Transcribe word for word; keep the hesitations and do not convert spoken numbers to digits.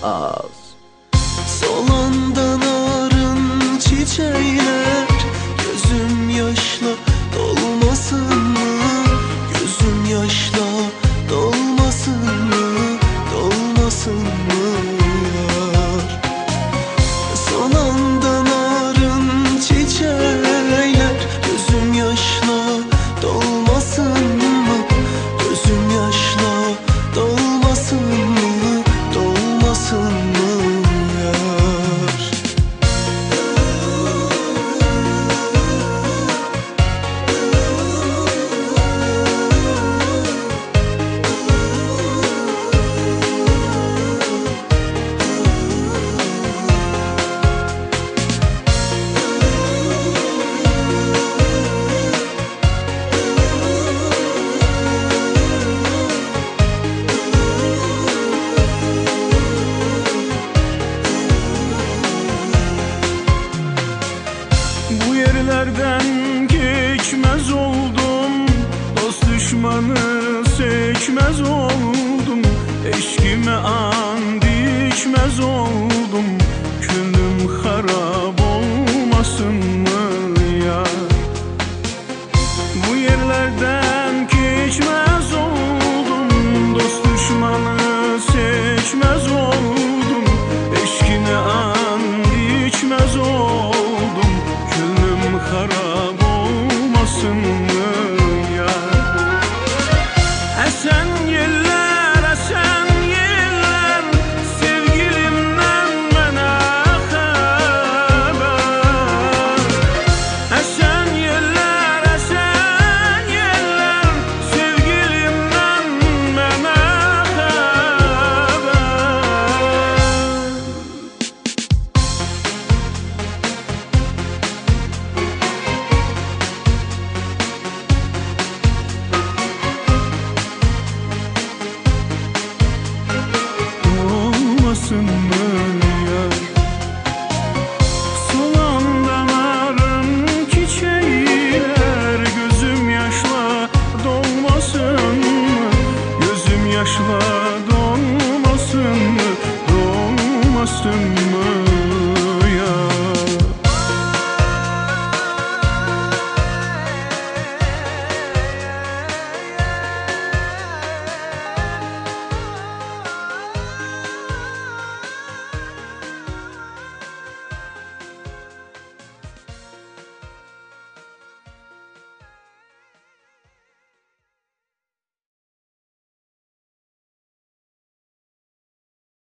az. Solandan arın çiçekler, gözüm yaşla dolmasın mı? Gözüm yaşla dolmasın mı? Dolmasın mı yar? Solandan arın çiçekler, gözüm yaşla dolmasın mı? Gözüm yaşla dolmasın mı? Dolmasın mı yar? Bu yerlerden geçmez oldum, dost düşmanı seçmez oldum. Eşkime and içmez oldum, gönlüm harap olmasın mı ya? Bu yerlerden geçmez oldum, dost düşmanı seçmez oldum. Eşkine and içmez oldum, gönlüm harap olmasın mı ya? Esen yeller, esen yeller, sevgilimden bana haber. Esen yeller, esen yeller, sevgilimden bana haber. Olmasın mı yar? Solandan arın çiçekler, gözüm yaşla dolmasın mı? Gözüm yaşla dolmasın mı? Dolmasın mı?